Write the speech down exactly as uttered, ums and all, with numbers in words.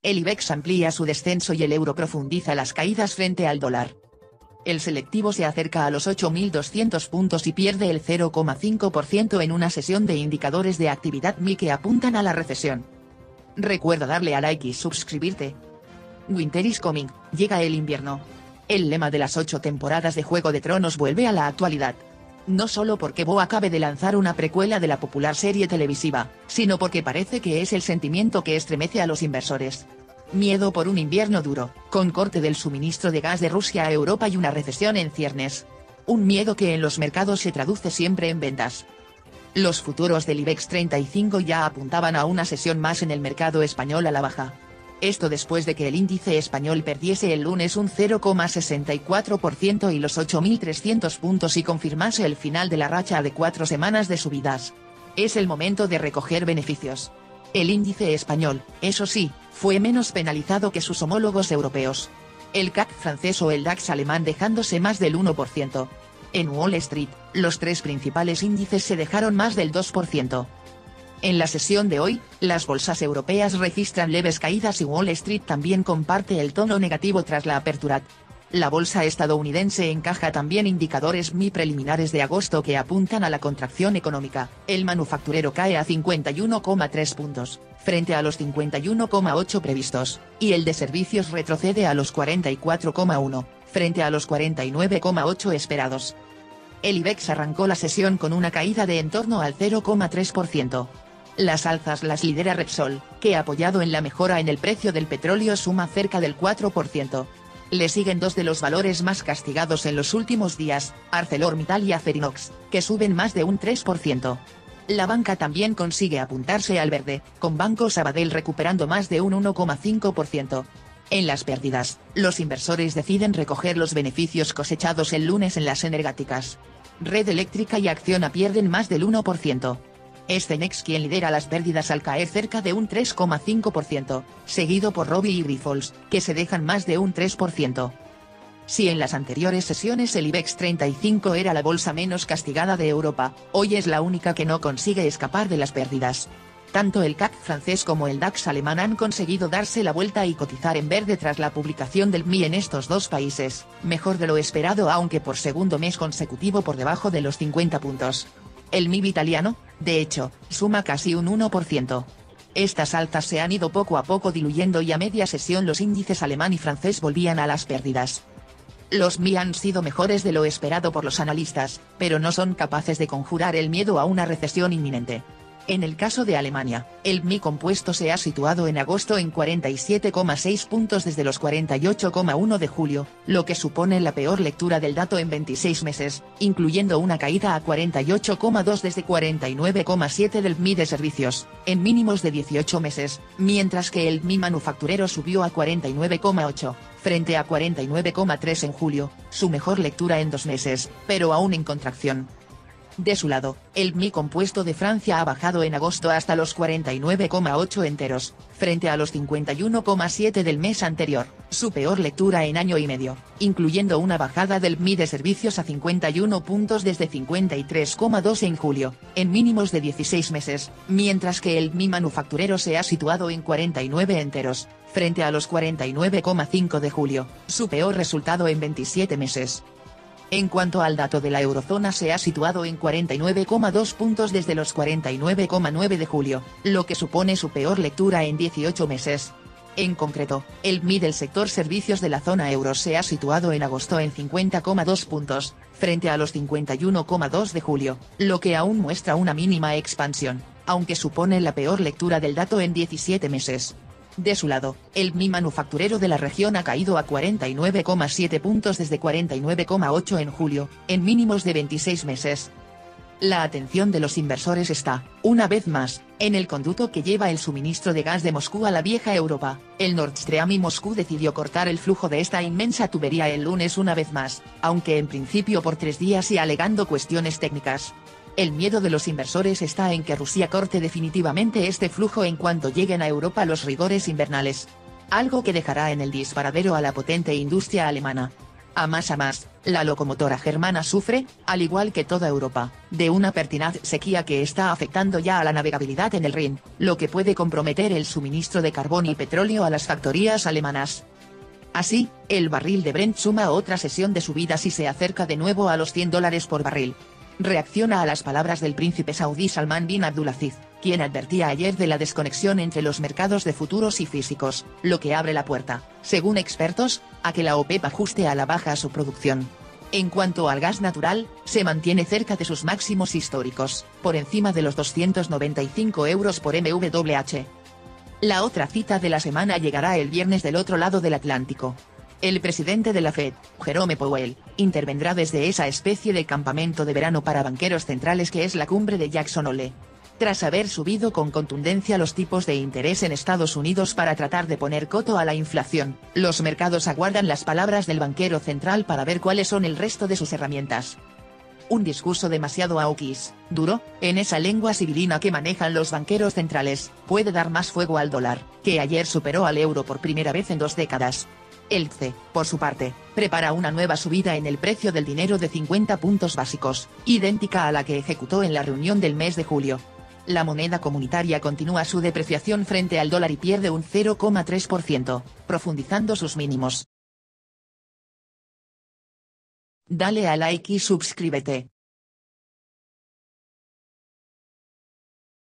El IBEX amplía su descenso y el euro profundiza las caídas frente al dólar. El selectivo se acerca a los ocho mil doscientos puntos y pierde el cero coma cinco por ciento en una sesión de indicadores de actividad M I que apuntan a la recesión. Recuerda darle a like y suscribirte. Winter is coming, llega el invierno. El lema de las ocho temporadas de Juego de Tronos vuelve a la actualidad. No solo porque Bo acabe de lanzar una precuela de la popular serie televisiva, sino porque parece que es el sentimiento que estremece a los inversores. Miedo por un invierno duro, con corte del suministro de gas de Rusia a Europa y una recesión en ciernes. Un miedo que en los mercados se traduce siempre en ventas. Los futuros del IBEX treinta y cinco ya apuntaban a una sesión más en el mercado español a la baja. Esto después de que el índice español perdiese el lunes un cero coma sesenta y cuatro por ciento y los ocho mil trescientos puntos y confirmase el final de la racha de cuatro semanas de subidas. Es el momento de recoger beneficios. El índice español, eso sí, fue menos penalizado que sus homólogos europeos. El C A C francés o el DAX alemán dejándose más del uno por ciento. En Wall Street, los tres principales índices se dejaron más del dos por ciento. En la sesión de hoy, las bolsas europeas registran leves caídas y Wall Street también comparte el tono negativo tras la apertura. La bolsa estadounidense encaja también indicadores M I preliminares de agosto que apuntan a la contracción económica. El manufacturero cae a cincuenta y uno coma tres puntos, frente a los cincuenta y uno coma ocho previstos, y el de servicios retrocede a los cuarenta y cuatro coma uno, frente a los cuarenta y nueve coma ocho esperados. El IBEX arrancó la sesión con una caída de en torno al cero coma tres por ciento. Las alzas las lidera Repsol, que apoyado en la mejora en el precio del petróleo suma cerca del cuatro por ciento. Le siguen dos de los valores más castigados en los últimos días, ArcelorMittal y Acerinox, que suben más de un tres por ciento. La banca también consigue apuntarse al verde, con Banco Sabadell recuperando más de un uno coma cinco por ciento. En las pérdidas, los inversores deciden recoger los beneficios cosechados el lunes en las energéticas. Red Eléctrica y Acciona pierden más del uno por ciento. Es Cenex quien lidera las pérdidas al caer cerca de un tres coma cinco por ciento, seguido por Robi y Grifols, que se dejan más de un tres por ciento. Si en las anteriores sesiones el IBEX treinta y cinco era la bolsa menos castigada de Europa, hoy es la única que no consigue escapar de las pérdidas. Tanto el C A C francés como el DAX alemán han conseguido darse la vuelta y cotizar en verde tras la publicación del M I en estos dos países, mejor de lo esperado aunque por segundo mes consecutivo por debajo de los cincuenta puntos. El M I B italiano, de hecho, suma casi un uno por ciento. Estas alzas se han ido poco a poco diluyendo y a media sesión los índices alemán y francés volvían a las pérdidas. Los M I han sido mejores de lo esperado por los analistas, pero no son capaces de conjurar el miedo a una recesión inminente. En el caso de Alemania, el M I compuesto se ha situado en agosto en cuarenta y siete coma seis puntos desde los cuarenta y ocho coma uno de julio, lo que supone la peor lectura del dato en veintiséis meses, incluyendo una caída a cuarenta y ocho coma dos desde cuarenta y nueve coma siete del M I de servicios, en mínimos de dieciocho meses, mientras que el M I manufacturero subió a cuarenta y nueve coma ocho, frente a cuarenta y nueve coma tres en julio, su mejor lectura en dos meses, pero aún en contracción. De su lado, el M I compuesto de Francia ha bajado en agosto hasta los cuarenta y nueve coma ocho enteros, frente a los cincuenta y uno coma siete del mes anterior, su peor lectura en año y medio, incluyendo una bajada del M I de servicios a cincuenta y uno puntos desde cincuenta y tres coma dos en julio, en mínimos de dieciséis meses, mientras que el M I manufacturero se ha situado en cuarenta y nueve enteros, frente a los cuarenta y nueve coma cinco de julio, su peor resultado en veintisiete meses. En cuanto al dato de la eurozona se ha situado en cuarenta y nueve coma dos puntos desde los cuarenta y nueve coma nueve de julio, lo que supone su peor lectura en dieciocho meses. En concreto, el M I del sector servicios de la zona euro se ha situado en agosto en cincuenta coma dos puntos, frente a los cincuenta y uno coma dos de julio, lo que aún muestra una mínima expansión, aunque supone la peor lectura del dato en diecisiete meses. De su lado, el M I manufacturero de la región ha caído a cuarenta y nueve coma siete puntos desde cuarenta y nueve coma ocho en julio, en mínimos de veintiséis meses. La atención de los inversores está, una vez más, en el conducto que lleva el suministro de gas de Moscú a la vieja Europa, el Nord Stream, y Moscú decidió cortar el flujo de esta inmensa tubería el lunes una vez más, aunque en principio por tres días y alegando cuestiones técnicas. El miedo de los inversores está en que Rusia corte definitivamente este flujo en cuanto lleguen a Europa los rigores invernales. Algo que dejará en el disparadero a la potente industria alemana. A más a más, la locomotora germana sufre, al igual que toda Europa, de una pertinaz sequía que está afectando ya a la navegabilidad en el Rin, lo que puede comprometer el suministro de carbón y petróleo a las factorías alemanas. Así, el barril de Brent suma otra sesión de subidas y se acerca de nuevo a los cien dólares por barril. Reacciona a las palabras del príncipe saudí Salman bin Abdulaziz, quien advertía ayer de la desconexión entre los mercados de futuros y físicos, lo que abre la puerta, según expertos, a que la OPEP ajuste a la baja su producción. En cuanto al gas natural, se mantiene cerca de sus máximos históricos, por encima de los doscientos noventa y cinco euros por M W H. La otra cita de la semana llegará el viernes del otro lado del Atlántico. El presidente de la Fed, Jerome Powell, intervendrá desde esa especie de campamento de verano para banqueros centrales que es la cumbre de Jackson Hole. Tras haber subido con contundencia los tipos de interés en Estados Unidos para tratar de poner coto a la inflación, los mercados aguardan las palabras del banquero central para ver cuáles son el resto de sus herramientas. Un discurso demasiado hawkish, duro, en esa lengua sibilina que manejan los banqueros centrales, puede dar más fuego al dólar, que ayer superó al euro por primera vez en dos décadas. El C, por su parte, prepara una nueva subida en el precio del dinero de cincuenta puntos básicos, idéntica a la que ejecutó en la reunión del mes de julio. La moneda comunitaria continúa su depreciación frente al dólar y pierde un cero coma tres por ciento, profundizando sus mínimos. Dale a like y suscríbete.